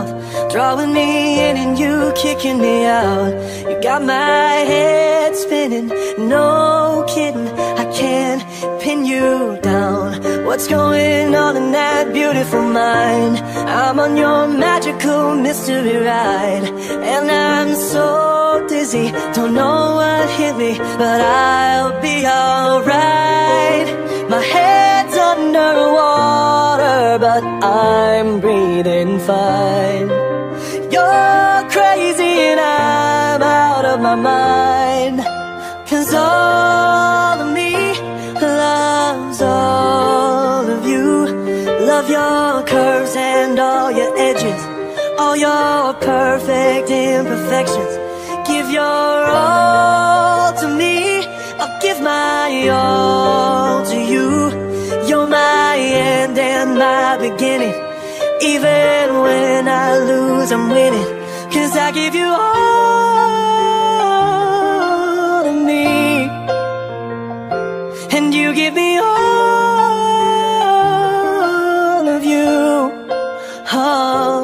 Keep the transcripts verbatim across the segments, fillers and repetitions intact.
love, drawing me in and you kicking me out. You got my head spinning, no kidding, I can't pin you down. What's going on in that beautiful mind? I'm on your magical mystery ride, and I'm so dizzy, don't know what hit me, but I'll be alright. My head's underwater, but I'm breathing fine. You're crazy and I'm out of my mind, 'cause all of me loves all of you. Love your curves and all your edges, all your perfect imperfections. Give your all to me, I'll give my all to you. You're my end and my beginning. Even when I lose, I'm winning, 'cause I give you all of me, and you give me all of you. Oh,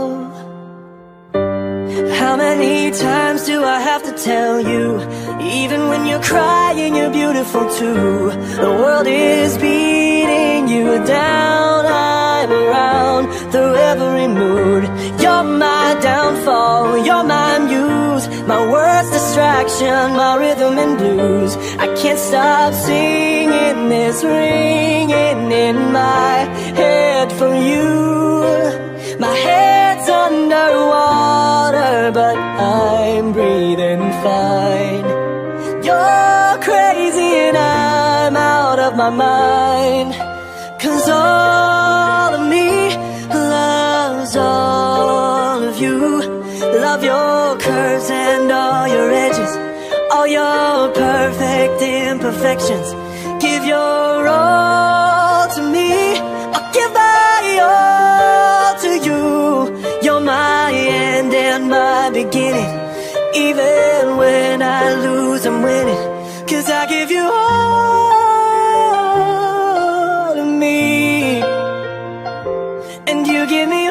how many times do I have to tell you? Even when you're crying, you're beautiful too. The world is beating you down, I'm around through every mood. You're my downfall, you're my muse, my worst distraction, my rhythm and blues. I can't stop singing this, ringing in my head for you. My head's underwater, but I'm breathing fine. You're crazy and I'm out of my mind, 'cause all of me loves all of you. Love your curves and all your edges, all your perfect imperfections. Give your all to me, I'll give my all to you. You're my end and my beginning. Even when I lose, I'm winning, 'cause I give you all of me, and you give me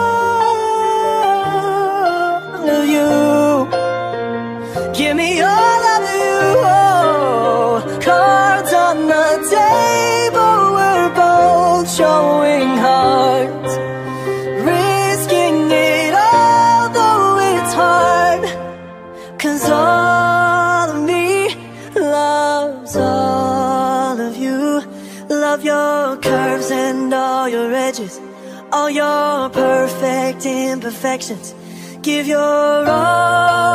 all of you. Give me all of you. Oh, cards on the table, we're both showing hearts, risking it all though it's hard, 'cause all of me loves all of you. Love your curves and all your edges, all your perfect imperfections. Give your all